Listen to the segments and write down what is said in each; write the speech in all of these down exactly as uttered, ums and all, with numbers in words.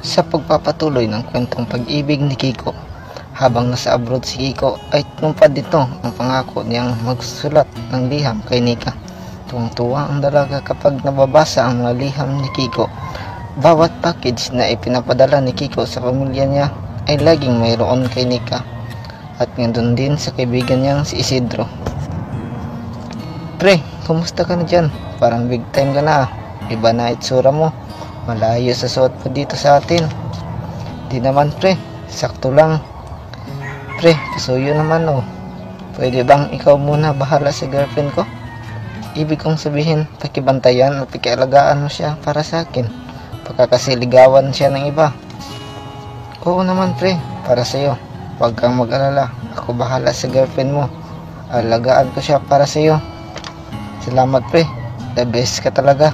sa pagpapatuloy ng kwentong pag-ibig ni Kiko. Habang nasa abroad si Kiko ay tinupad dito ang pangako niyang magsulat ng liham kay Nika. Tuwang-tuwa ang dalaga kapag nababasa ang mga liham ni Kiko. Bawat package na ipinapadala ni Kiko sa pamilya niya ay laging mayroon kay Nika. At nandun din sa kaibigan niyang si Isidro. Pre, kumusta ka na dyan? Parang big time ka na ah. Iba na itsura mo. Malayo sa suot mo dito sa atin. Di naman pre, sakto lang. Pre, kasuyo naman oh. Pwede bang ikaw muna bahala sa girlfriend ko? Ibig kong sabihin, pakibantayan at pakialagaan mo siya para sa akin. Pagkakasiligawan siya ng iba. Oo naman pre, para sa'yo. Huwag kang mag-alala, ako bahala sa girlfriend mo. Alagaan ko siya para sa'yo. Salamat pre, the best ka talaga.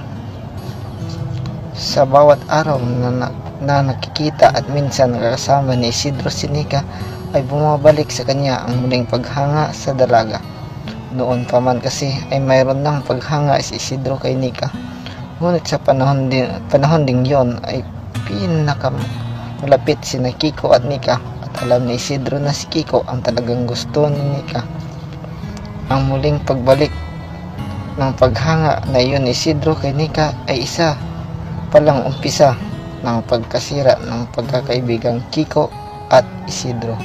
Sa bawat araw na, na, na nakikita at minsan nakakasama ni Isidro si Nika ay bumabalik sa kanya ang muling paghanga sa dalaga. Noon pa man kasi ay mayroon ng paghanga si Isidro kay Nika. Ngunit sa panahon din, panahon ding yon ay pinakamalapit si na Kiko at Nika at alam ni Isidro na si Kiko ang talagang gusto ni Nika. Ang muling pagbalik ng paghanga na iyon ni Isidro kay Nika ay isa palang umpisa ng pagkasira ng pagkakaibigang Kiko at Isidro.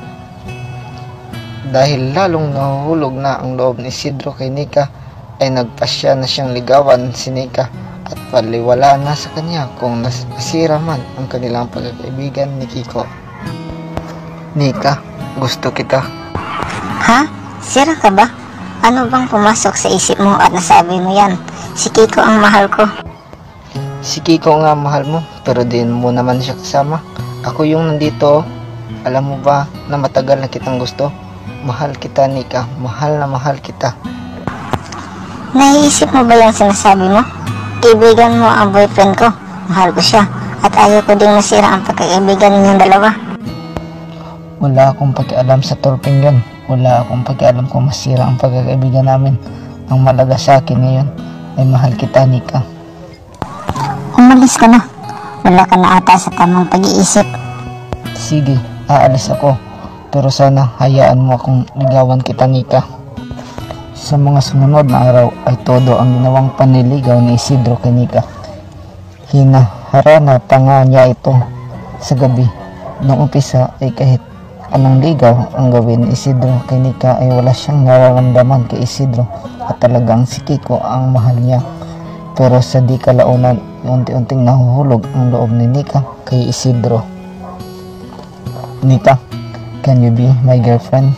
Dahil lalong nahuhulog na ang loob ni Isidro kay Nika ay nagpasya na siyang ligawan si Nika at paliwala na sa kanya kung nasira man ang kanilang pagkakaibigan ni Kiko. Nika, gusto kita. Ha? Sira ka ba? Ano bang pumasok sa isip mo at nasabi mo yan? Si Kiko ang mahal ko. Si Kiko nga mahal mo, pero din mo naman siya kasama. Ako yung nandito. Alam mo ba na matagal na kitang gusto? Mahal kita Nika, mahal na mahal kita. Naiisip mo ba yung sinasabi mo? Kaibigan mo ang boyfriend ko. Mahal ko siya. At ayaw ko ding masira ang pagkaibigan ninyong dalawa. Wala akong pakialam sa torping yun. Wala akong pakialam kung masira ang pagkaibigan namin. Ang malaga sa akin ngayon ay mahal kita Nika. Umalis ka na. Wala ka na ata sa tamang pag-iisip. Sige, aalis ako. Pero sana hayaan mo akong ligawan kita Nika. Sa mga sumunod na araw ay todo ang ginawang panliligaw ni Isidro kay Nika. Hinaharana pa nga niya ito sa gabi. Noong umpisa ay kahit anong ligaw ang gawin ni Isidro kay Nika ay wala siyang nararamdaman kay Isidro at talagang si Kiko ang mahal niya. Pero sa di kalaunan, unti-unting nahuhulog ang loob ni Nika kay Isidro. Nika, can you be my girlfriend?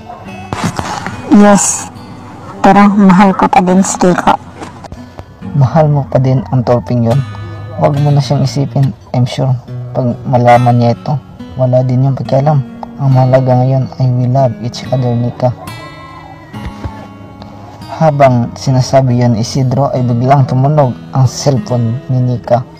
Yes, pero mahal ko pa din si Kiko. Mahal mo pa din ang torping yon? Huwag mo na siyang isipin. I'm sure pag malaman niya ito, wala din yung pakialam. Ang mahalaga ngayon ay we love each other Nika. Habang sinasabi yan Isidro ay biglang tumunog ang cellphone ni Nika.